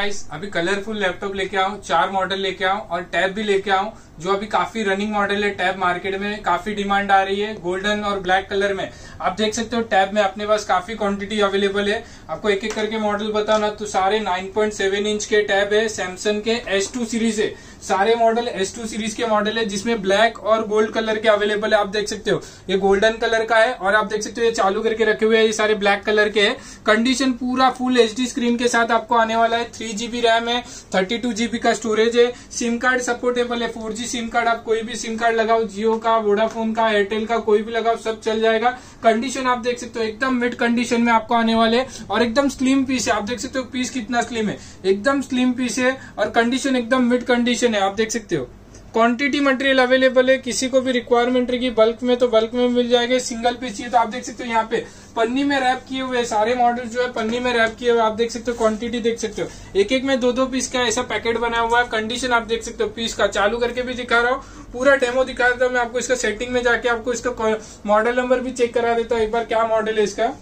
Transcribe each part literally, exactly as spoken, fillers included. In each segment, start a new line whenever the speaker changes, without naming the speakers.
Guys, अभी colourful laptop लेके आऊं, चार मॉडल लेके आऊं और टैब भी लेके आऊं जो अभी काफी रनिंग मॉडल है। टैब मार्केट में काफी डिमांड आ रही है गोल्डन और ब्लैक कलर में। आप देख सकते हो टैब में अपने पास काफी क्वांटिटी अवेलेबल है। आपको एक एक करके मॉडल बताओ ना तो सारे नाइन पॉइंट सेवन इंच के टैब है, सैमसंग के एस टू सीरीज है। सारे मॉडल एस टू सीरीज के मॉडल है जिसमें ब्लैक और गोल्ड कलर के अवेलेबल है। आप देख सकते हो ये गोल्डन कलर का है और आप देख सकते हो ये चालू करके रखे हुए हैं, ये सारे ब्लैक कलर के है। कंडीशन पूरा फुल एचडी स्क्रीन के साथ आपको आने वाला है। थ्री जीबी रैम है, थर्टी टू जीबी का स्टोरेज है, सिम कार्ड सपोर्टेबल है। फोर जी सिम कार्ड आप कोई भी सिम कार्ड लगाओ, जियो का, वोडाफोन का, एयरटेल का, कोई भी लगाओ सब चल जाएगा। कंडीशन आप देख सकते हो एकदम मिड कंडीशन में आपको आने वाले और एकदम स्लिम पीस है। आप देख सकते हो पीस कितना स्लिम है, एकदम स्लिम पीस है और कंडीशन एकदम मिड कंडीशन है। आप देख सकते हो क्वांटिटी मटेरियल अवेलेबल है। किसी को भी रिक्वायरमेंट रहेगी बल्क में तो बल्क में मिल जाएगा। सिंगल पीस चाहिए तो आप देख सकते हो यहाँ पे पन्नी में रैप किए हुए सारे मॉडल जो है पन्नी में रैप किए हुए। आप देख सकते हो क्वांटिटी देख सकते हो, एक एक में दो दो पीस का ऐसा पैकेट बना हुआ है। कंडीशन आप देख सकते हो पीस का, चालू करके भी दिखा रहा हूँ, पूरा डेमो दिखा देता हूँ मैं आपको। इसका सेटिंग में जाके आपको इसका मॉडल नंबर भी चेक करा देता हूँ एक बार क्या मॉडल है इसका।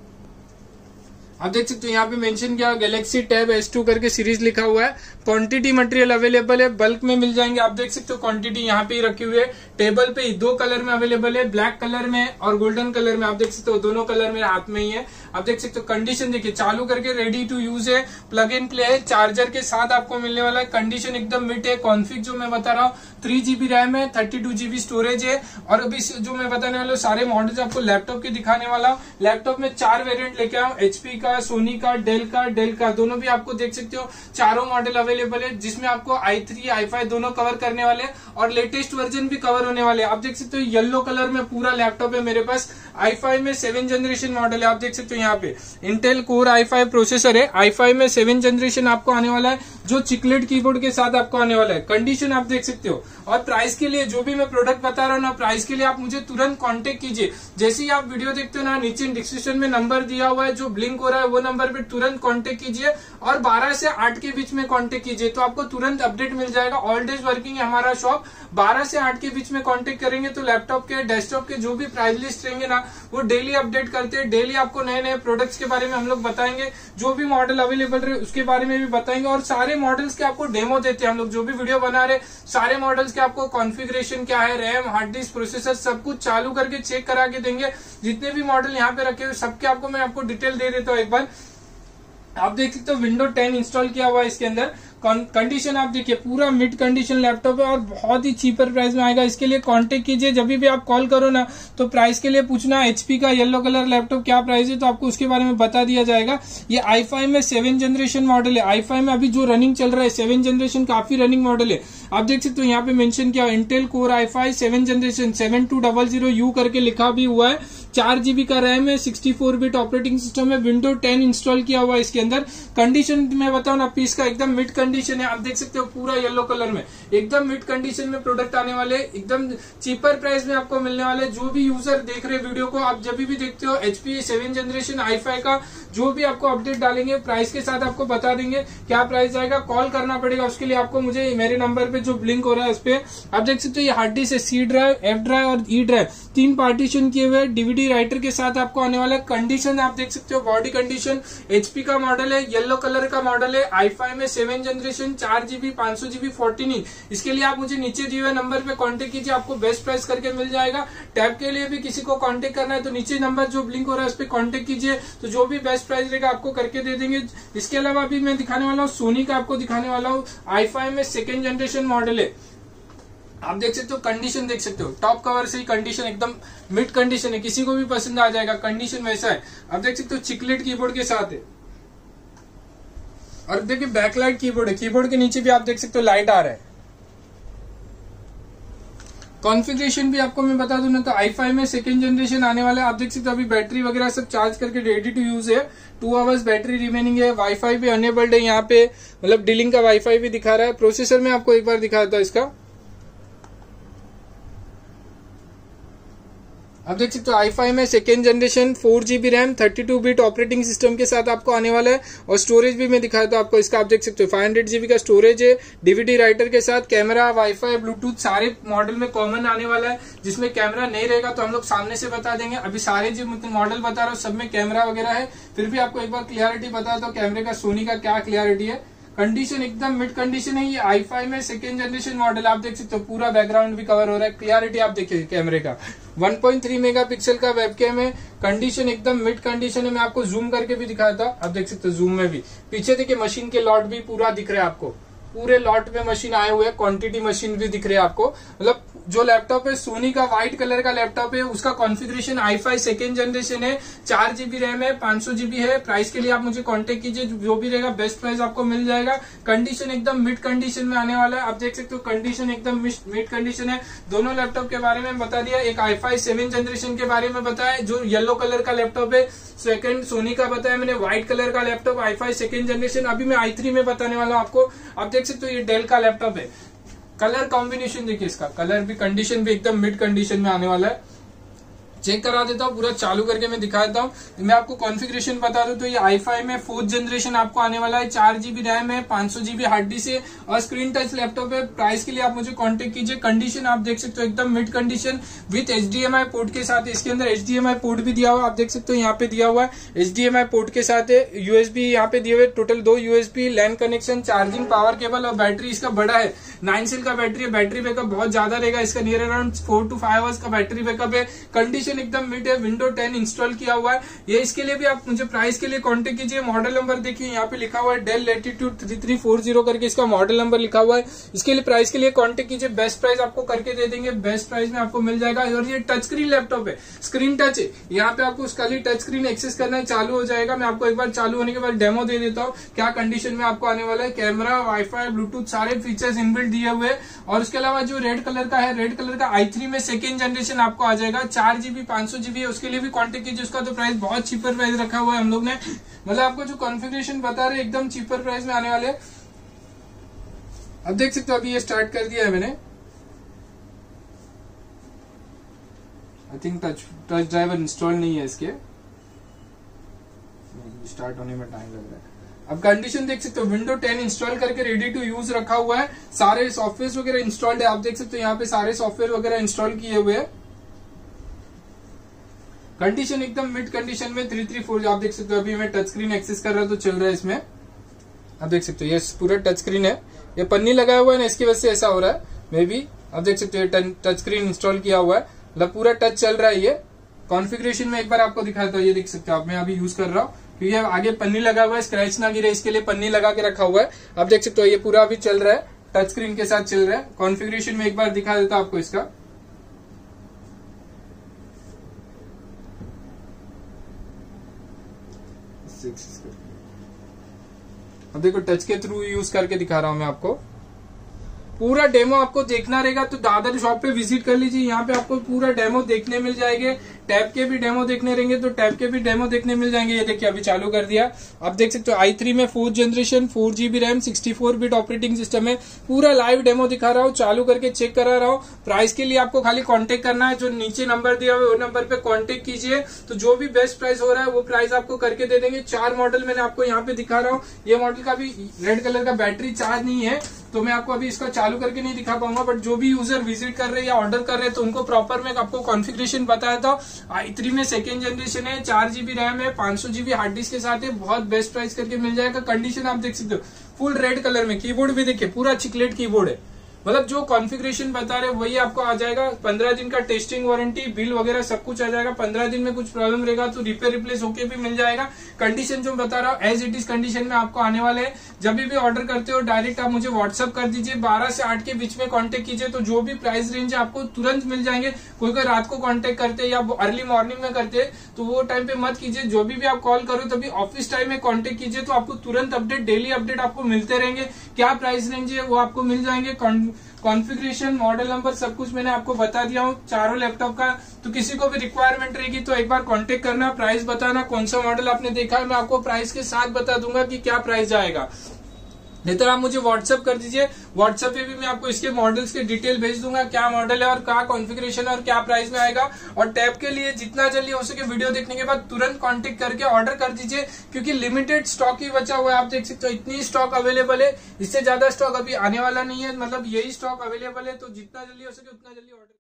आप देख सकते हो यहाँ पे मेंशन किया गैलेक्सी टैब एस टू करके सीरीज लिखा हुआ है। क्वांटिटी मटेरियल अवेलेबल है, बल्क में मिल जाएंगे। आप देख सकते हो क्वांटिटी यहाँ पे ही रखी हुई है, टेबल पे ही दो कलर में अवेलेबल है, ब्लैक कलर में और गोल्डन कलर में। आप देख सकते हो दोनों कलर मेरे हाथ में ही है। आप देख सकते हो कंडीशन देखिए, चालू करके रेडी टू यूज है, प्लग एंड प्ले है, चार्जर के साथ आपको मिलने वाला है। कंडीशन एकदम मिट है। कॉन्फिग जो मैं बता रहा हूँ थ्री जीबी रैम है, थर्टी टू जीबी स्टोरेज है। और अभी जो मैं बताने वाला हूँ सारे मॉडल्स आपको लैपटॉप के दिखाने वाला हूँ। लैपटॉप में चार वेरिएंट लेके आऊँ, एचपी का, सोनी का, डेल का, डेल का, दोनों भी आपको देख सकते हो चारों मॉडल अवेलेबल है जिसमें आपको आई थ्री आई फाइव दोनों कवर करने वाले हैं और लेटेस्ट वर्जन भी कवर होने वाले हैं। आप देख सकते हो येलो कलर में पूरा लैपटॉप है मेरे पास। आई फाइव में सेवन जनरेशन मॉडल है। आप देख सकते हो यहाँ पे Intel core I five processor है। आई फाइव में सेवन जनरेशन आपको आने वाला है जो चिकलेट कीबोर्ड के साथ आपको आने वाला है। कंडीशन आप देख सकते हो। और प्राइस के लिए जो भी मैं प्रोडक्ट बता रहा हूँ ना, प्राइस के लिए आप मुझे तुरंत कांटेक्ट कीजिए। जैसे ही आप वीडियो देखते हो ना, नीचे डिस्क्रिप्शन में नंबर दिया हुआ है जो ब्लिंक हो रहा है, वो नंबर पे तुरंत कांटेक्ट कीजिए और बारह से आठ के बीच में कांटेक्ट कीजिए तो आपको तुरंत अपडेट मिल जाएगा। ऑल डेज वर्किंग है हमारा शॉप। बारह से आठ के बीच में कांटेक्ट करेंगे तो लैपटॉप के, डेस्कटॉप के जो भी प्राइस लिस्ट रहेंगे ना वो डेली अपडेट करते हैं। डेली आपको नए नए प्रोडक्ट्स के बारे में हम लोग बताएंगे, जो भी मॉडल अवेलेबल रहे उसके बारे में भी बताएंगे और सारे मॉडल्स के आपको डेमो देते हैं हम लोग। जो भी वीडियो बना रहे सारे मॉडल्स के आपको कॉन्फ़िगरेशन क्या है, रैम, हार्ड डिस्क, प्रोसेसर सब कुछ चालू करके चेक करा के देंगे। जितने भी मॉडल यहाँ पे रखे हुए सबके आपको मैं आपको डिटेल दे देता हूँ एक बार। आप देख सकते हो विंडो टेन इंस्टॉल किया हुआ है इसके अंदर। कंडीशन आप देखिए पूरा मिड कंडीशन लैपटॉप है और बहुत ही चीपर प्राइस में आएगा। इसके लिए कांटेक्ट कीजिए। जब भी आप कॉल करो ना तो प्राइस के लिए पूछना एचपी का येलो कलर लैपटॉप क्या प्राइस है तो आपको उसके बारे में बता दिया जाएगा। ये आई फाइव में सेवन जनरेशन मॉडल है। आई फाइव में अभी जो रनिंग चल रहा है सेवन जनरेशन काफी रनिंग मॉडल है। आप देख सकते हो यहाँ पे मेंशन किया Intel core I five seven generation seven two double zero U करके लिखा भी हुआ है। चार जीबी का रैम है, sixty four bit operating system है, विंडो टेन इंस्टॉल किया हुआ है इसके अंदर। कंडीशन मैं बताऊं ना पीस का एकदम मिड कंडीशन है। आप देख सकते हो पूरा येलो कलर में एकदम मिड कंडीशन में प्रोडक्ट आने वाले, एकदम चीपर प्राइस में आपको मिलने वाले। जो भी यूजर देख रहे वीडियो को, आप जब भी देखते हो HP seven generation I five का जो भी आपको अपडेट डालेंगे प्राइस के साथ आपको बता देंगे क्या प्राइस आएगा। कॉल करना पड़ेगा उसके लिए आपको मुझे, मेरे नंबर पे जो ब्लिंक हो रहा है उस पे। आप देख सकते हो ये हार्ड डिस्क है, सी ड्राइव, एफ ड्राइव और ई ड्राइव तीन पार्टीशन किए हुए डीवीडी राइटर के साथ आपको आने वाला है। कंडीशन आप देख सकते हो बॉडी कंडीशन एचपी का मॉडल है, येलो कलर का मॉडल है, आई फाइव में सेवन जनरेशन, चार जीबी, पांच सौ जीबी, फोर्टीन इंच। इसके लिए आप मुझे नीचे दिए हुए नंबर पे कांटेक्ट कीजिए, आपको बेस्ट प्राइस करके मिल जाएगा। टैब के लिए भी किसी को कांटेक्ट करना है तो नीचे नंबर जो ब्लिंक हो रहा है उस पर कांटेक्ट कीजिए तो जो भी बेस्ट प्राइस रहेगा आपको करके दे देंगे। इसके अलावा भी मैं दिखाने वाला हूँ सोनी का, आपको दिखाने वाला हूँ आई फाइव में सेकेंड जनरेशन मॉडल है। आप देख सकते हो कंडीशन देख सकते हो, टॉप कवर से ही कंडीशन एकदम मिड कंडीशन है, किसी को भी पसंद आ जाएगा। कंडीशन वैसा है। आप देख सकते हो चिकलेट कीबोर्ड के साथ है और देखिए बैकलाइट कीबोर्ड है। कीबोर्ड के नीचे भी आप देख सकते हो लाइट आ रहा है। कॉन्फ़िगरेशन भी आपको मैं बता दूं ना तो आई फाइव में सेकेंड जनरेशन आने वाला है। आप देख सकते हो अभी बैटरी वगैरह सब चार्ज करके रेडी टू यूज है। टू आवर्स बैटरी रिमेनिंग है। वाईफाई भी अनेबल्ड है यहाँ पे, मतलब डीलिंग का वाईफाई भी दिखा रहा है। प्रोसेसर में आपको एक बार दिखा देता हूं इसका। आप देख सकते हो आई फाइव में second generation, four GB RAM, thirty two bit operating system के साथ आपको आने वाला है। और स्टोरेज भी मैं दिखाया था आपको इसका। आप देख सकते हो फाइव हंड्रेड जीबी का स्टोरेज है, डीवीडी राइटर के साथ, कैमरा, वाईफाई, ब्लूटूथ सारे मॉडल में कॉमन आने वाला है। जिसमें कैमरा नहीं रहेगा तो हम लोग सामने से बता देंगे। अभी सारे जो मॉडल बता रहा हूँ सब में कैमरा वगैरह है, फिर भी आपको एक बार क्लियरिटी बता दो कैमरे का, सोनी का क्या क्लियरिटी है। कंडीशन एकदम मिड कंडीशन है। ये आई फाइव में सेकेंड जनरेशन मॉडल, आप देख सकते हो पूरा बैकग्राउंड भी कवर हो रहा है। क्लियरिटी आप देखिए कैमरे का वन पॉइंट थ्री मेगापिक्सल का वेबकैम है। कंडीशन एकदम मिड कंडीशन है। मैं आपको जूम करके भी दिखाया था, आप देख सकते हो जूम में भी। पीछे देखिए मशीन के लॉट भी पूरा दिख रहा है आपको, पूरे लॉट में मशीन आए हुए हैं, क्वांटिटी मशीन भी दिख रही है आपको। मतलब जो लैपटॉप है सोनी का व्हाइट कलर का लैपटॉप है, उसका configuration I five second generation है, चार जीबी रैम है, पांच सौ जीबी है। प्राइस के लिए आप मुझे कांटेक्ट कीजिए, जो भी रहेगा बेस्ट प्राइस आपको मिल जाएगा। कंडीशन एकदम मिड कंडीशन में आने वाला है, आप देख सकते हो कंडीशन एकदम मिड कंडीशन है। दोनों लैपटॉप के बारे में बता दिया, एक आई फाइव सेवन जनरेशन के बारे में बताया जो येलो कलर का लैपटॉप है, सेकंड सोनी का बताया मैंने व्हाइट कलर का laptop I five second generation. अभी मैं आई थ्री में बताने वाला हूं आपको। आप देख सकते हो ये डेल का लैपटॉप है। कलर कॉम्बिनेशन देखिए, इसका कलर भी कंडीशन भी एकदम मिड कंडीशन में आने वाला है। चेक करा देता हूँ, पूरा चालू करके मैं दिखा देता हूँ। मैं आपको कॉन्फ़िगरेशन बता दूं तो ये आई फाइव में फोर्थ जनरेशन आपको आने वाला है, चार जीबी रैम है, पांच सौ जीबी हार्ड डिस्क है और स्क्रीन टच लैपटॉप है। प्राइस के लिए आप मुझे कांटेक्ट कीजिए। कंडीशन आप देख सकते हो एकदम mid condition with HDMI port के साथ। इसके अंदर एचडीएमआई पोर्ट भी दिया हुआ, आप देख सकते हो यहाँ पे दिया हुआ है एचडीएमआई पोर्ट के साथ है। यूएसबी यहाँ पे दिए हुए, टोटल दो USB, LAN connection, charging, power cable और बैटरी इसका बड़ा है, नाइन सेल का बैटरी है। बैटरी बैकअप बहुत ज्यादा रहेगा इसका, near around four two five hours का बैटरी बैकअप है। कंडीशन एकदम मिड है, विंडो टेन इंस्टॉल किया हुआ है। ये इसके लिए भी आप मुझे प्राइस के लिए कांटेक्ट कीजिए। मॉडल नंबर देखिए यहाँ पे लिखा हुआ है Dell Latitude three three four zero करके इसका मॉडल नंबर लिखा हुआ है। इसके लिए प्राइस के लिए कांटेक्ट कीजिए, बेस्ट प्राइस आपको करके दे देंगे, बेस्ट प्राइस में आपको मिल जाएगा। और ये टच स्क्रीन लैपटॉप है, स्क्रीन टच है, यहाँ पे आपको उसका टच स्क्रीन एक्सेस करना है, चालू हो जाएगा। मैं आपको एक बार चालू होने के बाद डेमो दे देता हूँ क्या कंडीशन में आपको आने वाला है। कैमरा, वाईफाई, ब्लूटूथ सारे फीचर्स इनबिल्ट दिए हुए। और उसके अलावा जो रेड कलर का है, रेड कलर का आई थ्री में सेकेंड जनरेशन आपको आ जाएगा, चार जीबी पांच सौ जीबी है। उसके लिए भी कांटेक्ट कीजिए। उसका तो प्राइस बहुत चीपर प्राइस रखा हुआ है हम लोग ने, मतलब आपको जो कॉन्फ़िगरेशन बता रहे एकदम चीपर प्राइस में आने वाले। अब देख सकते हो अभी ये स्टार्ट कर दिया है मैंने। I think touch touch driver install नहीं है इसके, स्टार्ट होने में टाइम लग रहा है। अब कंडीशन देख सकते हो, विंडो टेन इंस्टॉल करके रेडी टू यूज रखा हुआ है, सारे सॉफ्टवेयर वगैरह इंस्टॉल्ड है। आप देख सकते हो यहाँ पे सारे सॉफ्टवेयर वगैरह इंस्टॉल किए हुए हैं। कंडीशन एकदम मिड कंडीशन में थ्री थ्री फोर, आप देख सकते हो अभी मैं टच स्क्रीन एक्सेस कर रहा हूं तो चल रहा है इसमें। आप देख सकते हो ये पूरा टच स्क्रीन है, ये पन्नी लगाया हुआ है ना, इसकी वजह से ऐसा हो रहा है मे बी। आप देख सकते हो टच स्क्रीन इंस्टॉल किया हुआ है, मतलब पूरा टच चल रहा है। ये कॉन्फ़िगरेशन में एक बार आपको दिखाता हूँ, ये देख सकते हो आप, मैं अभी यूज कर रहा हूँ क्योंकि आगे पन्नी लगा हुआ है, स्क्रैच ना गिरे इसके लिए पन्नी लगा के रखा हुआ है। आप देख सकते हो ये पूरा अभी चल रहा है, टच स्क्रीन के साथ चल रहा है। कॉन्फ़िगरेशन में एक बार दिखा देता हूं आपको इसका। अब देखो टच के थ्रू यूज करके दिखा रहा हूं मैं आपको। पूरा डेमो आपको देखना रहेगा तो दादर शॉप पे विजिट कर लीजिए, यहाँ पे आपको पूरा डेमो देखने मिल जाएंगे। टैब के भी डेमो देखने रहेंगे तो टैब के भी डेमो देखने मिल जाएंगे। ये देखिए अभी चालू कर दिया, आप देख सकते हो आई थ्री में fourth generation, four GB RAM, sixty four bit operating system है। पूरा लाइव डेमो दिखा रहा हूँ, चालू करके चेक करा रहा हूँ। प्राइस के लिए आपको खाली कॉन्टेक्ट करना है, जो नीचे नंबर दिया हुआ है वो नंबर पे कॉन्टेक्ट कीजिए, तो जो भी बेस्ट प्राइस हो रहा है वो प्राइस आपको करके दे देंगे। चार मॉडल मैंने आपको यहाँ पे दिखा रहा हूँ। ये मॉडल का भी रेड कलर का बैटरी चार्ज नहीं है तो मैं आपको अभी इसका चालू करके नहीं दिखा पाऊंगा, बट जो भी यूजर विजिट कर रहे हैं या ऑर्डर कर रहे हैं तो उनको प्रॉपर मैं आपको कॉन्फ़िगरेशन बताया था। आई थ्री में सेकेंड जनरेशन है, चार जीबी रैम है, पांच सौ जीबी हार्ड डिस्क के साथ है, बहुत बेस्ट प्राइस करके मिल जाएगा। कंडीशन आप देख सकते हो फुल रेड कलर में, कीबोर्ड भी देखिए पूरा चिकलेट कीबोर्ड है, मतलब जो कॉन्फ़िगरेशन बता रहे वही आपको आ जाएगा। पंद्रह दिन का टेस्टिंग वारंटी, बिल वगैरह सब कुछ आ जाएगा। पंद्रह दिन में कुछ प्रॉब्लम रहेगा तो रिपेयर रिप्लेस होके भी मिल जाएगा। कंडीशन जो बता रहा हूँ एज इट इज कंडीशन में आपको आने वाले हैं। जब भी ऑर्डर करते हो डायरेक्ट आप मुझे व्हाट्सअप कर दीजिए, बारह से आठ के बीच में कॉन्टेक्ट कीजिए तो जो भी प्राइस रेंज है आपको तुरंत मिल जाएंगे। कोई कोई रात को कॉन्टेक्ट करते हैं या अर्ली मॉर्निंग में करते हैं तो वो टाइम पे मत कीजिए। जो भी, भी आप कॉल करो तभी ऑफिस टाइम में कॉन्टेक्ट कीजिए तो आपको तुरंत अपडेट, डेली अपडेट आपको मिलते रहेंगे। क्या प्राइस रेंज है वो आपको मिल जाएंगे। कॉन्फ़िगरेशन, मॉडल नंबर सब कुछ मैंने आपको बता दिया हूँ चारों लैपटॉप का। तो किसी को भी रिक्वायरमेंट रहेगी तो एक बार कांटेक्ट करना, प्राइस बताना, कौन सा मॉडल आपने देखा है मैं आपको प्राइस के साथ बता दूंगा कि क्या प्राइस जाएगा। नहीं तो आप मुझे व्हाट्सअप कर दीजिए, व्हाट्सएप पे भी मैं आपको इसके मॉडल्स के डिटेल भेज दूंगा, क्या मॉडल है और क्या कॉन्फ़िगरेशन और क्या प्राइस में आएगा। और टैब के लिए जितना जल्दी हो सके वीडियो देखने के बाद तुरंत कांटेक्ट करके ऑर्डर कर दीजिए क्योंकि लिमिटेड स्टॉक ही बचा हुआ है। आप देख सकते हो इतनी स्टॉक अवेलेबल है, इससे ज्यादा स्टॉक अभी आने वाला नहीं है, मतलब यही स्टॉक अवेलेबल है। तो जितना जल्दी हो सके उतना जल्दी ऑर्डर